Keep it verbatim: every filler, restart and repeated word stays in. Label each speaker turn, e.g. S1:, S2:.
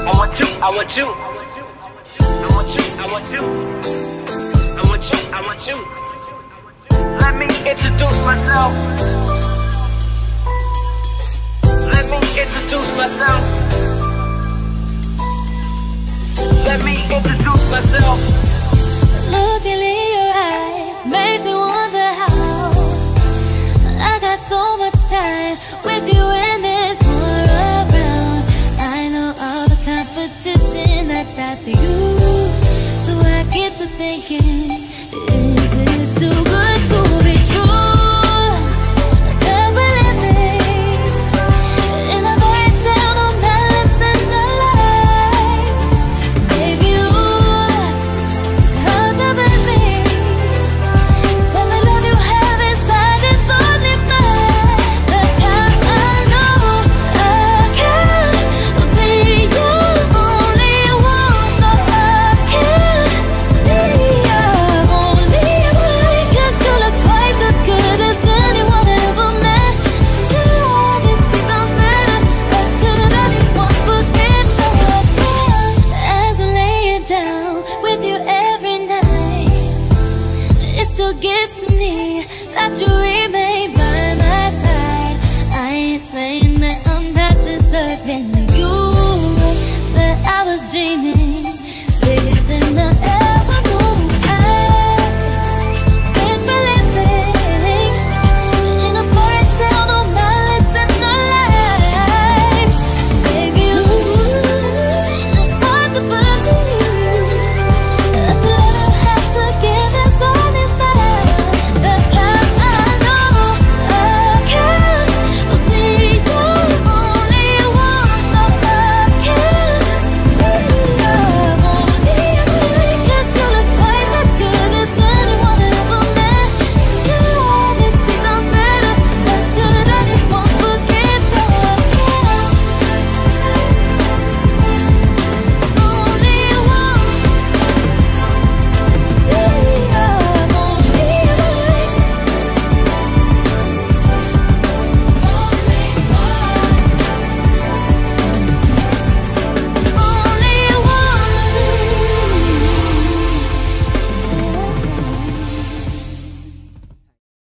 S1: I want you, I want you. I want you, I want you. I want you, I want you. Let me introduce myself. Let me introduce myself. Let me introduce myself.
S2: Looking in your eyes makes me wonder how I got so much time with you and there's more around. I know all the competition that's out to you, so I get to thinking, is this too good to be true? That we're living in a very town of malice and the lies. Baby, you, it's hard to believe that the love you have inside is only mine. That's how I know I can't be your only one. No, I can't be your only one. 'Cause you look twice as good as anyone ever met. You always be some better. How could anyone forget that? As I'm laying down with you every night, it still gets to me that you remain by my side. I ain't saying that I'm not deserving of you, but I was dreaming bigger than I ever